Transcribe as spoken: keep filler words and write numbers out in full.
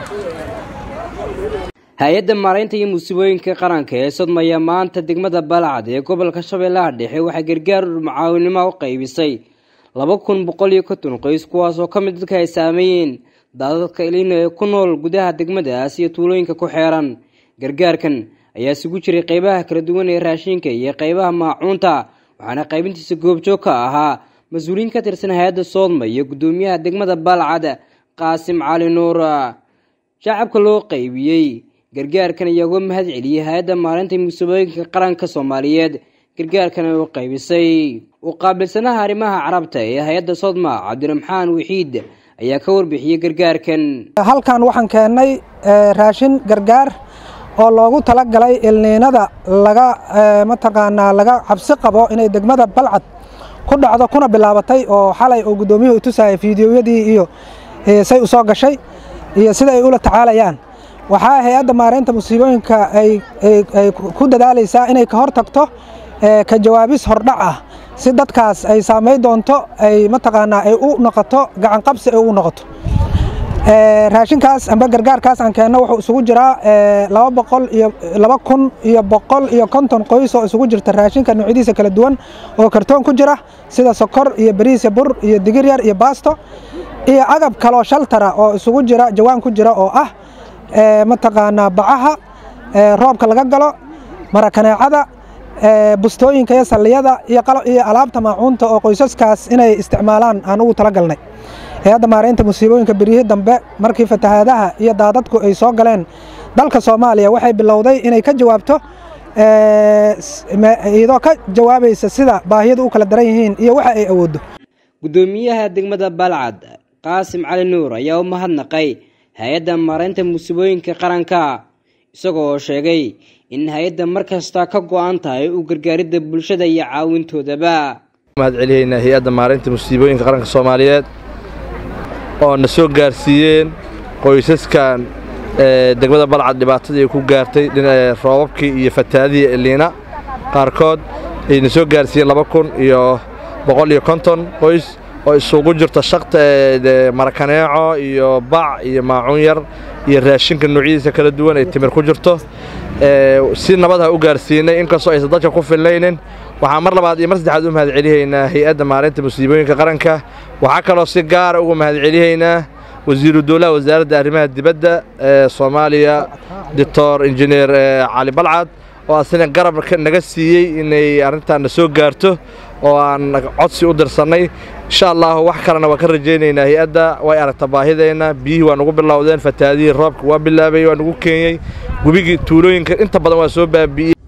hay-adda maareynta iyo musiibooyinka qaranka ee sodmaya maanta degmada Balcad ee gobolka Shabeellaha Dhexe waxay gargaar mucaawinimo u qaybisay laba kun boqol iyo konton qoys kuwaas oo ka mid dadka ay saameeyeen daadadka Elniino ee ku nool gudaha degmadaas iyo tuulooyinka ku xeeran. Gargaarkan ayaa isugu jiray qaybaha kala duwan ee raashinka iyo qaybaha maacuunta waxaana qaybintiisa goobjoog ka ahaa mas'uuliyiin ka tirsan hay-adda Sodma iyo gudoomiyaha degmada Balcad Qaasim Cali Nuur. shacabka loo qaybiyay gargaarkan ayaa uga mahad celiyay hay-adda maareynta musiibooyinka qaranka Soomaaliyeed. gargaarkan oo qaybisay u qaabilsanaha arrimaha carabta ee hay-adda Sodma Cabdiraxmaan Waxiid ayaa ka warbixiyay gargaarkan. halkan waxaan keenay raashin gargaar oo loogu talagalay Elniinada laga mataqaanaa laga cabsi qabo inay degmada Balcad ku dhacdo kuna bilaabatay oo xalay oo gudoomiyuhu u tusay fiidiyoyadii iyo say u soo gashay iyo sida ay ula tacaalayaan. waxa hay-adda maareynta musiibooyinka ay ay ku dadaalaysaa inay ka hortagto ka jawaabis hordhac ah si dadkaas ay saameey doonto ay mataqaanaa ay u noqoto gacan qabsi ay u noqoto. raashinkaas amba gargaarkaas aan keenno wuxuu isugu jiraa laba boqol iyo laba kun iyo boqol iyo konton qoys oo isugu jirta raashinka noocyadiisa kala duwan oo kartoon ku jira sida sokor iyo bariis iyo bur iyo digir yar iyo baasto iyo agab kale oo shaltara oo isugu jira jawaan ku jira oo ah mataqaanaa bacaha roobka laga galo marakaneecada bustooyinka iyo saliyada iyo qalab iyo alaabta maacuunta oo qoysaskaas inay isticmaalaan aan ugu tala galnay. hay-adda maareynta musiibooyinka berihii dambe markii fatahaadaha iyo daadadku ay soo galeen dalka Soomaaliya waxay bilowday inay ka jawaabto iyadoo ka jawaabaysa sida baahiyadu u kala daran yihiin iyo waxa ay awoodo. gudoomiyaha degmada Balcad Qaasim Cali Nuur ayaa u mahadnaqay hay-adda maareynta musiibooyinka qaranka isagoo sheegay in hay-adda markasta ka go'an tahay u gargaaridda bulshada iyo caawintoodaba. mahad celiyayna hay-adda maareynta musiibooyinka qaranka Soomaaliyeed oo na soo gaarsiiyeen qoysaskan degmada Balcad dhibaatadii ku gaartay roobabkii iyo fatahaadii Elniino qaarkood ay na soo gaarsiiyeen laba kun iyo boqol iyo konton qoys oo isugu jirta shaqta marakaneeco iyo bac iyo maacuun yar iyo raashinka noocyadiisa kala duwan ee timir ku jirto si nabad ah u gaarsiinay inkastoo ay dadka ku filaynin. waxaan mar labaad iyo mar saddexaad u mahad celiyaynaa hay-adda maareynta musiibooyinka qaranka. waxaa kaloo si gaar ah ugu mahad celiyaynaa wasiiru dowlaha wasaaradda arrimaha dibadda ee Soomaaliya Doctor Engineer Cali Balcad oo asna garab naga siiyay inay arrintan soo gaarto oo aan codsi u dirsanay. insha Allah wax kalena waa ka rajaynaynaa hay-adda way aragta baahideena biyo waa nagu bilowdeen fatahaadii roobka waa bilaabay waa nagu keenyay gubigii tuulooyinka inta badan waa soo baabi'iyay.